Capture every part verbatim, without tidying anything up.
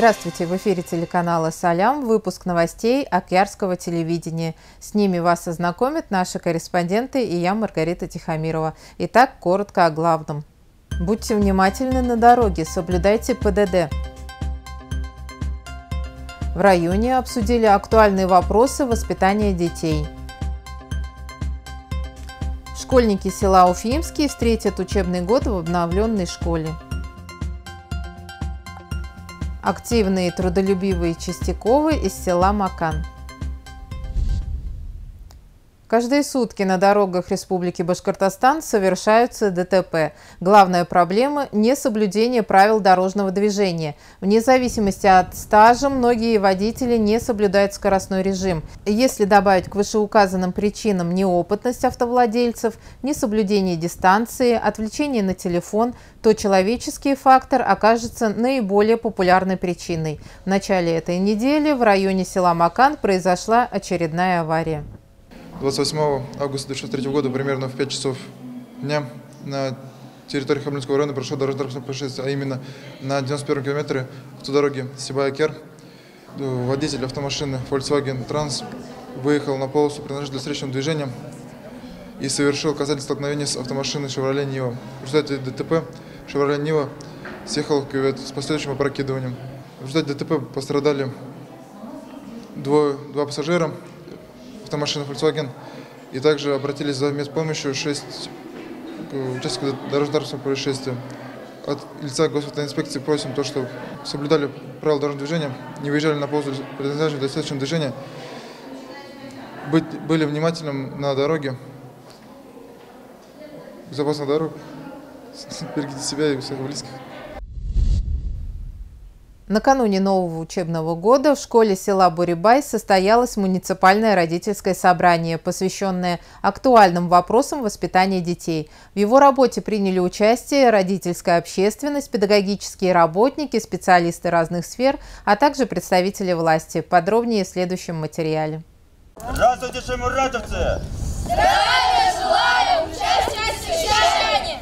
Здравствуйте! В эфире телеканала «Салям» выпуск новостей Акъярского телевидения. С ними вас ознакомят наши корреспонденты и я, Маргарита Тихомирова. Итак, коротко о главном. Будьте внимательны на дороге, соблюдайте ПДД. В районе обсудили актуальные вопросы воспитания детей. Школьники села Уфимские встретят учебный год в обновленной школе. Активные и трудолюбивые Чистяковы из села Макан. Каждые сутки на дорогах Республики Башкортостан совершаются ДТП. Главная проблема – несоблюдение правил дорожного движения. Вне зависимости от стажа, многие водители не соблюдают скоростной режим. Если добавить к вышеуказанным причинам неопытность автовладельцев, несоблюдение дистанции, отвлечение на телефон, то человеческий фактор окажется наиболее популярной причиной. В начале этой недели в районе села Макан произошла очередная авария. двадцать восьмого августа две тысячи третьего года примерно в пять часов дня на территории Хамлинского района прошло дорожно-транспортное происшествие, а именно на девяносто первом километре автодороги Сибай-Акъяр водитель автомашины Volkswagen Trans выехал на полосу, принадлежащую для встречного движения, и совершил казательное столкновение с автомашиной Chevrolet Niva. В результате ДТП Chevrolet Niva съехал в кювет с последующим опрокидыванием. В результате ДТП пострадали двое, два пассажира автомашины Volkswagen, и также обратились за медпомощью шесть участников дорожно-транспортного происшествия. От лица госавтоинспекции просим то, что соблюдали правила дорожного движения, не выезжали на полосу предназначенную для встречного движения, быть, были внимательным на дороге, безопасных дорог, берегите себя и всех близких. Накануне нового учебного года в школе села Бурибай состоялось муниципальное родительское собрание, посвященное актуальным вопросам воспитания детей. В его работе приняли участие родительская общественность, педагогические работники, специалисты разных сфер, а также представители власти. Подробнее в следующем материале. Здравствуйте, шаймуратовцы! Здравия желаю! Участие совещания!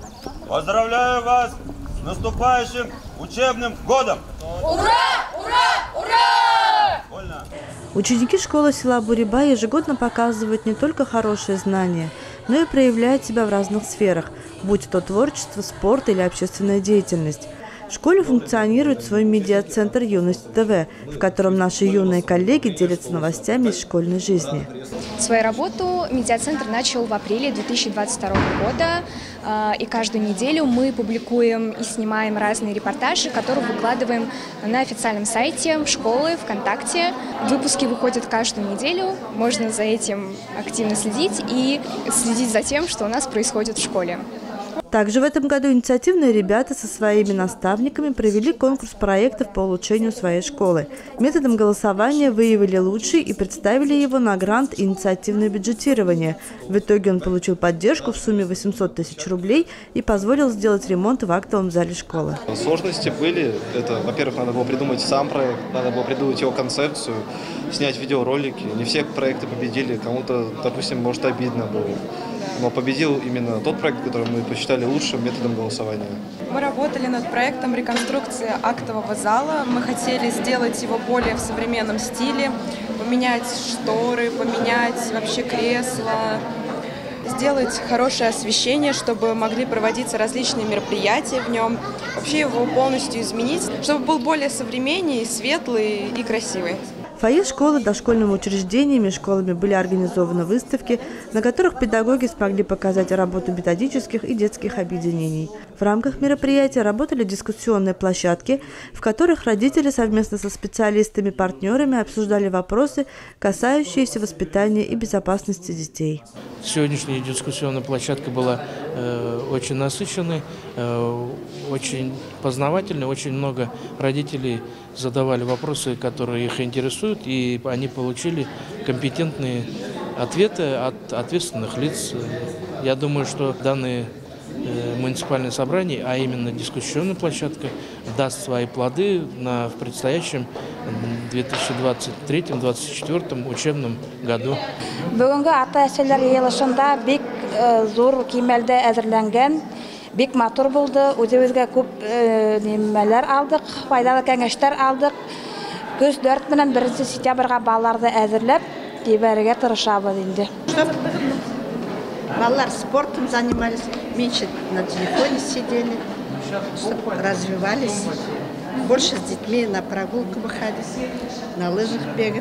Поздравляю вас с наступающим учебным годом! Ура! Ура! Ура! Больно. Ученики школы села Бурибай ежегодно показывают не только хорошие знания, но и проявляют себя в разных сферах, будь то творчество, спорт или общественная деятельность. В школе функционирует свой медиа-центр «Юность ТВ», в котором наши юные коллеги делятся новостями из школьной жизни. Свою работу медиа-центр начал в апреле две тысячи двадцать второго года, и каждую неделю мы публикуем и снимаем разные репортажи, которые выкладываем на официальном сайте школы, ВКонтакте. Выпуски выходят каждую неделю, можно за этим активно следить и следить за тем, что у нас происходит в школе. Также в этом году инициативные ребята со своими наставниками провели конкурс проектов по улучшению своей школы. Методом голосования выявили лучший и представили его на грант «Инициативное бюджетирование». В итоге он получил поддержку в сумме восемьсот тысяч рублей и позволил сделать ремонт в актовом зале школы. Сложности были. Это, во-первых, надо было придумать сам проект, надо было придумать его концепцию, снять видеоролики. Не все проекты победили, кому-то, допустим, может, обидно было. Но победил именно тот проект, который мы посчитали лучшим методом голосования. Мы работали над проектом реконструкции актового зала. Мы хотели сделать его более в современном стиле, поменять шторы, поменять вообще кресла, сделать хорошее освещение, чтобы могли проводиться различные мероприятия в нем. Вообще его полностью изменить, чтобы был более современный, светлый и красивый. В фойе школы, дошкольными учреждениями и школами были организованы выставки, на которых педагоги смогли показать работу методических и детских объединений. В рамках мероприятия работали дискуссионные площадки, в которых родители совместно со специалистами-партнерами обсуждали вопросы, касающиеся воспитания и безопасности детей. Сегодняшняя дискуссионная площадка была э, очень насыщенной, э, очень познавательной, очень много родителей задавали вопросы, которые их интересуют, и они получили компетентные ответы от ответственных лиц. Я думаю, что данное муниципальное собрание, а именно дискуссионная площадка, даст свои плоды на, в предстоящем две тысячи двадцать третьем — две тысячи двадцать четвёртом учебном году. Бик матур булды. Үзебезгә күп нимәләр алдык, файдалы кәңәшләр алдык. Көз дүрт менән беренче сентябрьгә балаларны әзерләп ебәргә тырышабыз инде. Балалар спортом занимались, меньше на телефоне сидели, чтобы развивались. Больше с детьми на прогулку выходить, на лыжах бегать.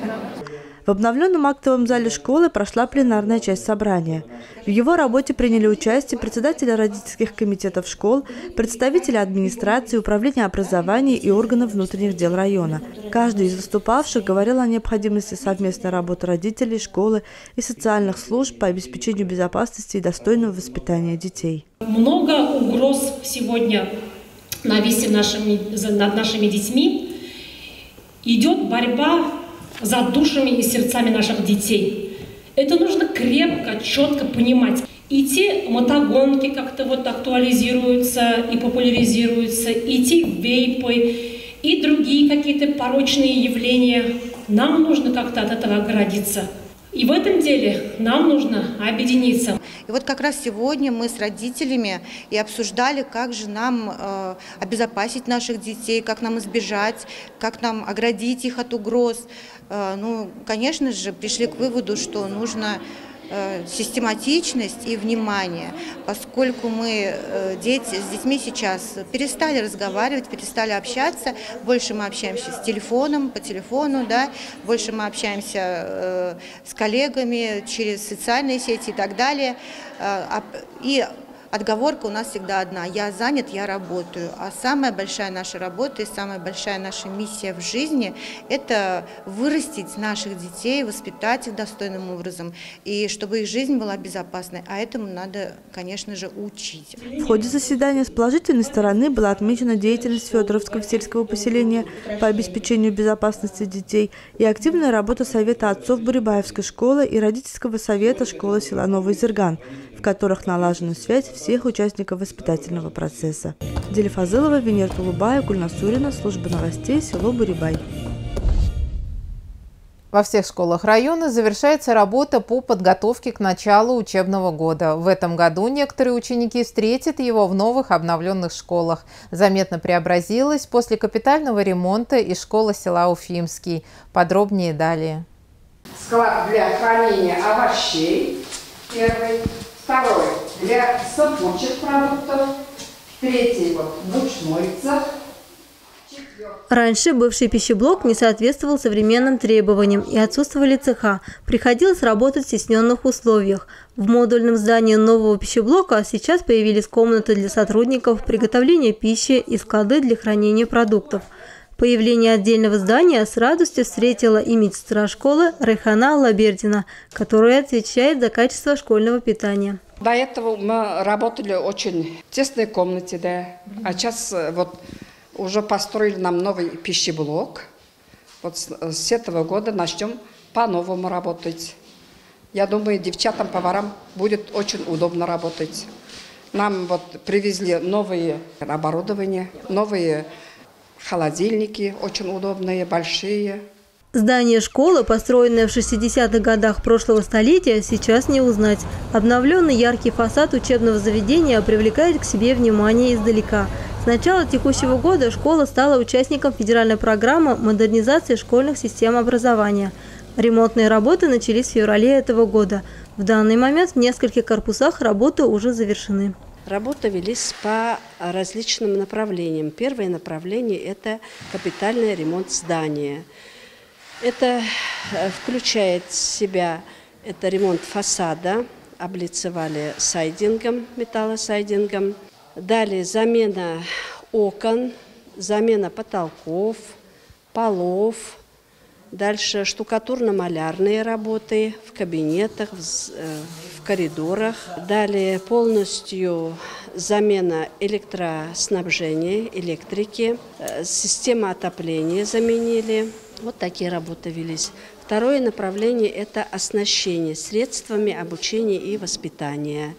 В обновленном актовом зале школы прошла пленарная часть собрания. В его работе приняли участие председатели родительских комитетов школ, представители администрации, управления образования и органов внутренних дел района. Каждый из выступавших говорил о необходимости совместной работы родителей, школы и социальных служб по обеспечению безопасности и достойного воспитания детей. Много угроз сегодня нависит над нашими детьми. Идет борьба за душами и сердцами наших детей. Это нужно крепко, четко понимать. И те мотогонки как-то вот актуализируются и популяризируются, и те вейпы, и другие какие-то порочные явления. Нам нужно как-то от этого оградиться. И в этом деле нам нужно объединиться. И вот как раз сегодня мы с родителями и обсуждали, как же нам э, обезопасить наших детей, как нам избежать, как нам оградить их от угроз. Э, ну, конечно же, пришли к выводу, что нужно э, систематичность и внимание, поскольку мы э, дети, с детьми сейчас перестали разговаривать, перестали общаться, больше мы общаемся с телефоном, по телефону, да, больше мы общаемся э, с коллегами через социальные сети и так далее. Э, и отговорка у нас всегда одна: я занят, я работаю. А самая большая наша работа и самая большая наша миссия в жизни – это вырастить наших детей, воспитать их достойным образом, и чтобы их жизнь была безопасной. А этому надо, конечно же, учить. В ходе заседания с положительной стороны была отмечена деятельность Федоровского сельского поселения по обеспечению безопасности детей и активная работа Совета отцов Бурибаевской школы и родительского совета школы села Новый Зырган, в которых налажена связь всех участников воспитательного процесса. Диля Фазылова, Венера Тулубая, Гульнасурина, служба новостей, село Бурибай. Во всех школах района завершается работа по подготовке к началу учебного года. В этом году некоторые ученики встретят его в новых обновленных школах. Заметно преобразилась после капитального ремонта и школа села Уфимский. Подробнее далее. Склад для хранения овощей первый. Второй – для сопучих продуктов. Третий – вот бучной цех. Раньше бывший пищеблок не соответствовал современным требованиям и отсутствовали цеха. Приходилось работать в стесненных условиях. В модульном здании нового пищеблока сейчас появились комнаты для сотрудников, приготовления пищи и склады для хранения продуктов. Появление отдельного здания с радостью встретила и медсестра школы Райхана Аллабердина, которая отвечает за качество школьного питания. До этого мы работали в очень тесной комнате, да. А сейчас вот уже построили нам новый пищеблок. Вот с, с этого года начнем по-новому работать. Я думаю, девчатам, поварам будет очень удобно работать. Нам вот привезли новые оборудования, новые холодильники, очень удобные, большие. Здание школы, построенное в шестидесятых годах прошлого столетия, сейчас не узнать. Обновленный яркий фасад учебного заведения привлекает к себе внимание издалека. С начала текущего года школа стала участником федеральной программы модернизации школьных систем образования. Ремонтные работы начались в феврале этого года. В данный момент в нескольких корпусах работы уже завершены. Работы велись по различным направлениям. Первое направление – это капитальный ремонт здания. Это включает в себя это ремонт фасада, облицевали сайдингом, металлосайдингом. Далее замена окон, замена потолков, полов. Дальше штукатурно-малярные работы в кабинетах, в, в коридорах. Далее полностью замена электроснабжения, электрики. Система отопления заменили. Вот такие работы велись. Второе направление – это оснащение средствами обучения и воспитания.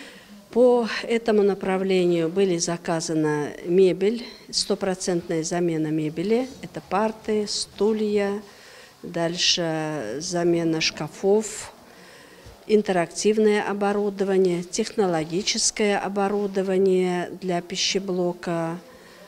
По этому направлению были заказана мебель, стопроцентная замена мебели. Это парты, стулья, дальше замена шкафов интерактивное оборудование, технологическое оборудование для пищеблока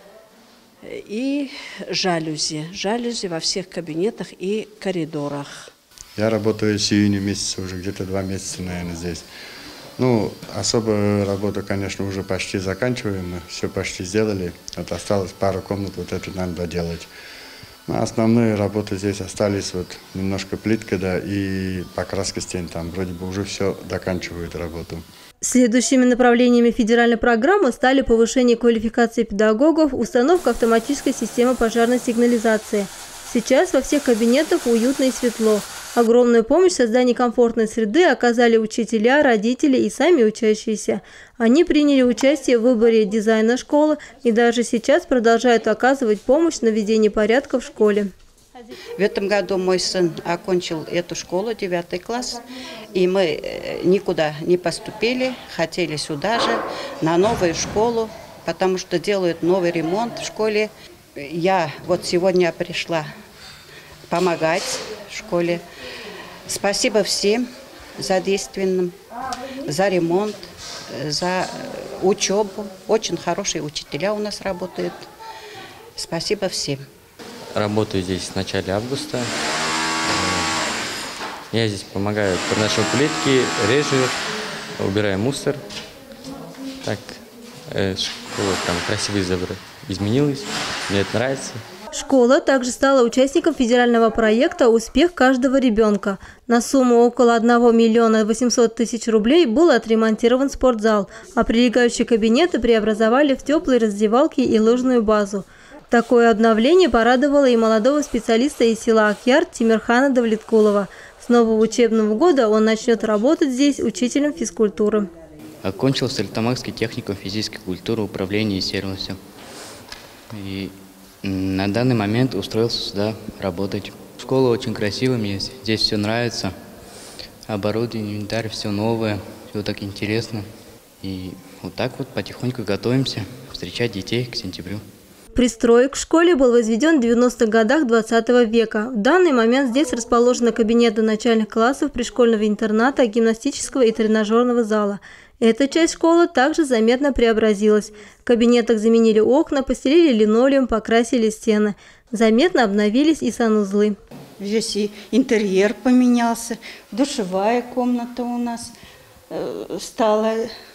и жалюзи. Жалюзи во всех кабинетах и коридорах. Я работаю с июня месяца, уже где-то два месяца, наверное, здесь. Ну, особо работу, конечно, уже почти заканчиваем, мы все почти сделали. Вот осталось пару комнат, вот это надо доделать. Но основные работы здесь остались, вот немножко плитка, да, и покраска стен, там вроде бы уже все доканчивают работу. Следующими направлениями федеральной программы стали повышение квалификации педагогов, установка автоматической системы пожарной сигнализации. Сейчас во всех кабинетах уютно и светло. Огромную помощь в создании комфортной среды оказали учителя, родители и сами учащиеся. Они приняли участие в выборе дизайна школы и даже сейчас продолжают оказывать помощь в наведении порядка в школе. В этом году мой сын окончил эту школу, девятый класс, и мы никуда не поступили, хотели сюда же, на новую школу, потому что делают новый ремонт в школе. Я вот сегодня пришла помогать в школе. Спасибо всем задействованным, за ремонт, за учебу. Очень хорошие учителя у нас работают. Спасибо всем. Работаю здесь с начала августа. Я здесь помогаю, подношу плитки, режу, убираю мусор. Так, школа там красиво изменилась, мне это нравится. Школа также стала участником федерального проекта «Успех каждого ребенка». На сумму около одного миллиона восьмисот тысяч рублей был отремонтирован спортзал, а прилегающие кабинеты преобразовали в теплые раздевалки и лыжную базу. Такое обновление порадовало и молодого специалиста из села Акьяр Тимирхана Давлеткулова. С нового учебного года он начнет работать здесь учителем физкультуры. Окончил Стерлитамакский техникум физической культуры, управления и сервиса. И на данный момент устроился сюда работать. Школа очень красивая, мне здесь все нравится. Оборудование, инвентарь, все новое, все так интересно. И вот так вот потихоньку готовимся встречать детей к сентябрю. Пристрой к школе был возведен в девяностых годах двадцатого века. В данный момент здесь расположены кабинеты начальных классов пришкольного интерната, гимнастического и тренажерного зала. Эта часть школы также заметно преобразилась. В кабинетах заменили окна, постелили линолеум, покрасили стены. Заметно обновились и санузлы. Здесь и интерьер поменялся, душевая комната у нас э, стала,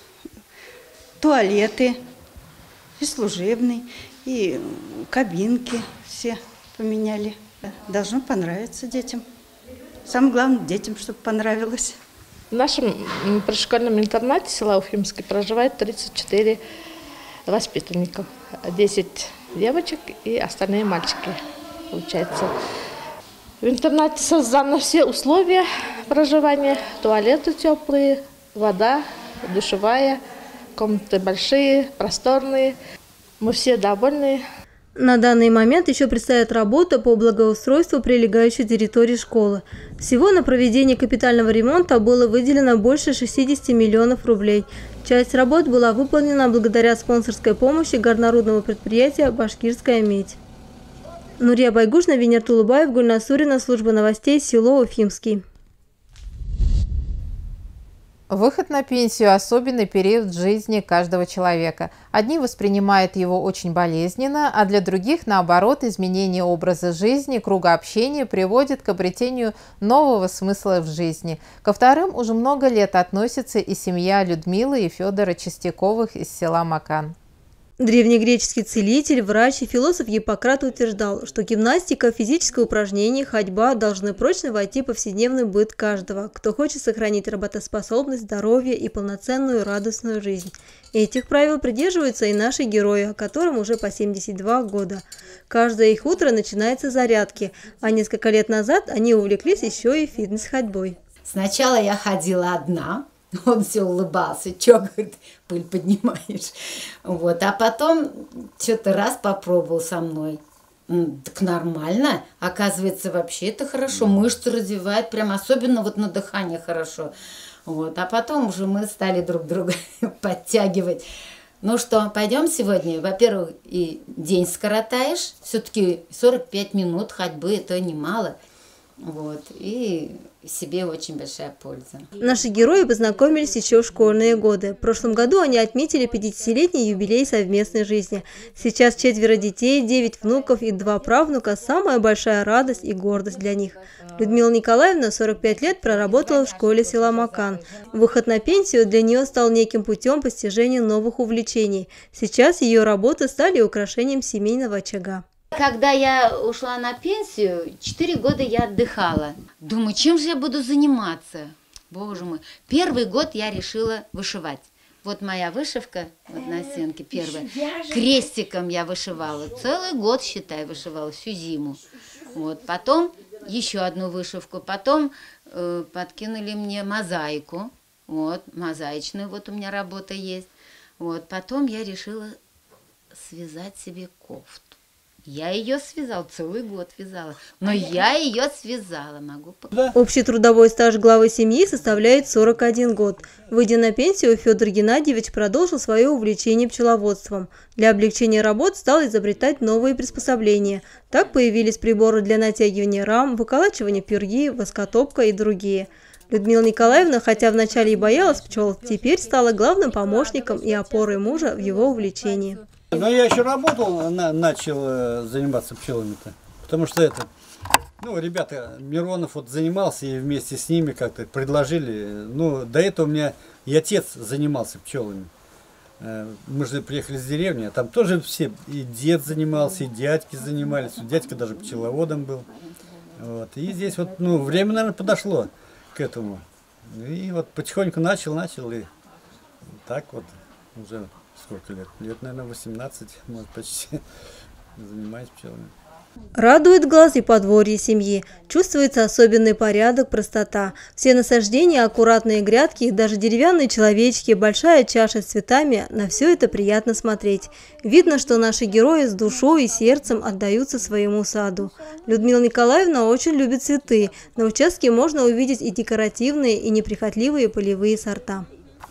туалеты, и служебный, и кабинки все поменяли. Должно понравиться детям. Самое главное, детям, чтобы понравилось. В нашем пришкольном интернате села Уфимский проживает тридцать четыре воспитанников. десять девочек и остальные мальчики, получается. В интернате созданы все условия проживания. Туалеты теплые, вода, душевая, комнаты большие, просторные. Мы все довольны. На данный момент еще предстоит работа по благоустройству прилегающей территории школы. Всего на проведение капитального ремонта было выделено больше шестидесяти миллионов рублей. Часть работ была выполнена благодаря спонсорской помощи горнорудного предприятия «Башкирская медь». Нурия Байгушна, Венер Тулубаев, Гульнасурина, служба новостей, село Уфимский. Выход на пенсию – особенный период в жизни каждого человека. Одни воспринимают его очень болезненно, а для других, наоборот, изменение образа жизни, круга общения приводит к обретению нового смысла в жизни. Ко вторым уже много лет относится и семья Людмилы и Федора Чистяковых из села Макан. Древнегреческий целитель, врач и философ Гиппократ утверждал, что гимнастика, физическое упражнение, ходьба должны прочно войти в повседневный быт каждого, кто хочет сохранить работоспособность, здоровье и полноценную радостную жизнь. Этих правил придерживаются и наши герои, которым уже по семьдесят два года. Каждое их утро начинается с зарядки, а несколько лет назад они увлеклись еще и фитнес-ходьбой. Сначала я ходила одна. Он все улыбался, чё, говорит, пыль поднимаешь. Вот. А потом что-то раз попробовал со мной. Так нормально. Оказывается, вообще это хорошо. Мышцы развивает, прям особенно вот на дыхание хорошо. Вот. А потом уже мы стали друг друга подтягивать. Ну что, пойдем сегодня? Во-первых, и день скоротаешь. Все-таки сорок пять минут ходьбы, это немало. Вот, и себе очень большая польза. Наши герои познакомились еще в школьные годы. В прошлом году они отметили пятидесятилетний юбилей совместной жизни. Сейчас четверо детей, девять внуков и два правнука – самая большая радость и гордость для них. Людмила Николаевна сорок пять лет проработала в школе села Макан. Выход на пенсию для нее стал неким путем постижения новых увлечений. Сейчас ее работы стали украшением семейного очага. Когда я ушла на пенсию, четыре года я отдыхала. Думаю, чем же я буду заниматься? Боже мой. Первый год я решила вышивать. Вот моя вышивка, вот на стенке первая. Крестиком я вышивала. Целый год, считай, вышивала, всю зиму. Вот. Потом еще одну вышивку. Потом э, подкинули мне мозаику. Вот, мозаичную вот у меня работа есть. Вот. Потом я решила связать себе кофту. Я ее связала, целый год вязала, но я ее связала, могу показать. Общий трудовой стаж главы семьи составляет сорок один год. Выйдя на пенсию, Федор Геннадьевич продолжил свое увлечение пчеловодством. Для облегчения работ стал изобретать новые приспособления. Так появились приборы для натягивания рам, выколачивания пюрги, воскотопка и другие. Людмила Николаевна, хотя вначале и боялась пчел, теперь стала главным помощником и опорой мужа в его увлечении. Но я еще работал, на, начал э, заниматься пчелами-то, потому что это, ну, ребята, Миронов вот занимался, и вместе с ними как-то предложили, ну, до этого у меня и отец занимался пчелами. Э, мы же приехали с деревни, а там тоже все, и дед занимался, и дядьки занимались, дядька даже пчеловодом был. Вот. И здесь вот, ну, время, наверное, подошло к этому. И вот потихоньку начал, начал, и так вот уже... Сколько лет? Лет, наверное, восемнадцать, может, почти занимаюсь пчелами. Радует глаз и подворье семьи. Чувствуется особенный порядок, простота. Все насаждения, аккуратные грядки и даже деревянные человечки, большая чаша с цветами – на все это приятно смотреть. Видно, что наши герои с душой и сердцем отдаются своему саду. Людмила Николаевна очень любит цветы. На участке можно увидеть и декоративные, и неприхотливые полевые сорта.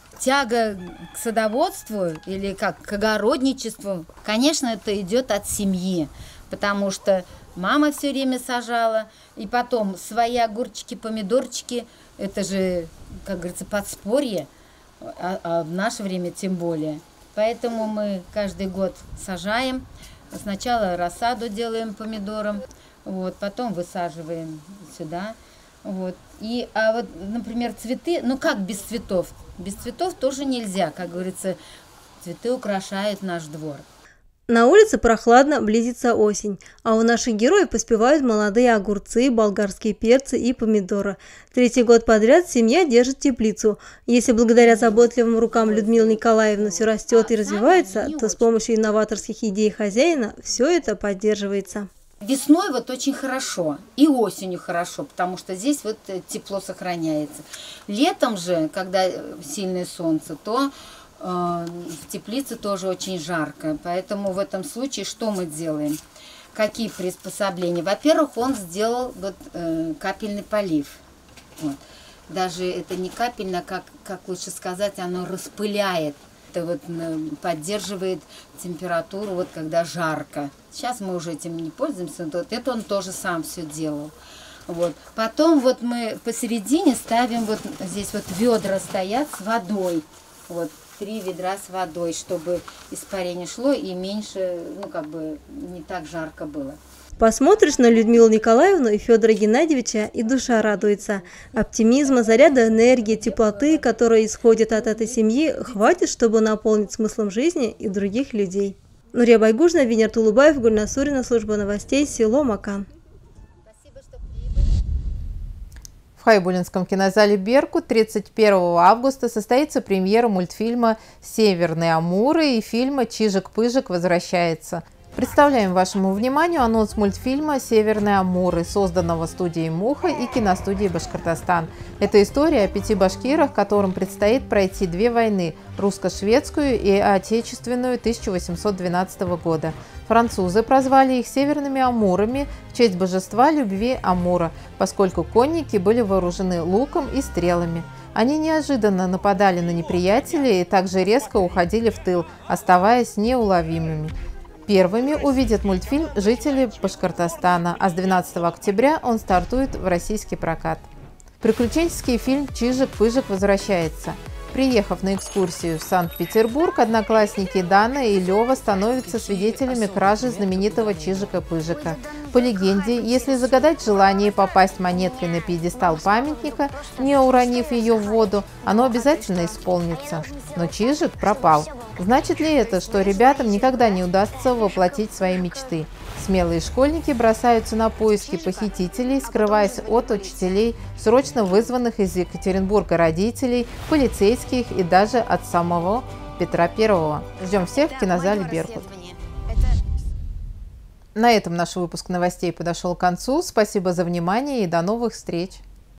Тяга к садоводству или как к огородничеству, конечно, это идет от семьи, потому что мама все время сажала, и потом свои огурчики, помидорчики, это же, как говорится, подспорье, а, а в наше время тем более. Поэтому мы каждый год сажаем, сначала рассаду делаем помидором, вот, потом высаживаем сюда. Вот. И, а вот, например, цветы, ну как без цветов? Без цветов тоже нельзя, как говорится, цветы украшают наш двор. На улице прохладно, близится осень, а у наших героев поспевают молодые огурцы, болгарские перцы и помидоры. Третий год подряд семья держит теплицу. Если благодаря заботливым рукам Людмилы Николаевны все растет и развивается, то с помощью инноваторских идей хозяина все это поддерживается. Весной вот очень хорошо, и осенью хорошо, потому что здесь вот тепло сохраняется. Летом же, когда сильное солнце, то э, в теплице тоже очень жарко. Поэтому в этом случае что мы делаем? Какие приспособления? Во-первых, он сделал вот, э, капельный полив. Вот. Даже это не капельно, а как, как лучше сказать, оно распыляет. Это вот поддерживает температуру, вот когда жарко. Сейчас мы уже этим не пользуемся, вот это он тоже сам все делал. Вот. Потом вот мы посередине ставим, вот здесь вот ведра стоят с водой. Вот три ведра с водой, чтобы испарение шло и меньше, ну как бы не так жарко было. Посмотришь на Людмилу Николаевну и Федора Геннадьевича, и душа радуется. Оптимизма, заряда энергии, теплоты, которые исходят от этой семьи, хватит, чтобы наполнить смыслом жизни и других людей. Нурия Байгужна, Венер Тулубаев, Гульнасурина, служба новостей, село Макан. В Хайбулинском кинозале «Беркут» тридцать первого августа состоится премьера мультфильма «Северные Амуры» и фильма «Чижик-Пыжик возвращается». Представляем вашему вниманию анонс мультфильма «Северные Амуры», созданного студией «Муха» и киностудией «Башкортостан». Это история о пяти башкирах, которым предстоит пройти две войны – русско-шведскую и отечественную тысяча восемьсот двенадцатого года. Французы прозвали их «Северными Амурами» в честь божества любви Амура, поскольку конники были вооружены луком и стрелами. Они неожиданно нападали на неприятелей и также резко уходили в тыл, оставаясь неуловимыми. Первыми увидят мультфильм жители Башкортостана, а с двенадцатого октября он стартует в российский прокат. Приключенческий фильм «Чижик-Пыжик» возвращается. Приехав на экскурсию в Санкт-Петербург, одноклассники Дана и Лева становятся свидетелями кражи знаменитого Чижика-Пыжика. По легенде, если загадать желание попасть монеткой на пьедестал памятника, не уронив ее в воду, оно обязательно исполнится. Но Чижик пропал. Значит ли это, что ребятам никогда не удастся воплотить свои мечты? Смелые школьники бросаются на поиски похитителей, скрываясь от учителей, срочно вызванных из Екатеринбурга родителей, полицейских и даже от самого Петра Первого. Ждем всех в кинозале «Беркут». На этом наш выпуск новостей подошел к концу. Спасибо за внимание и до новых встреч!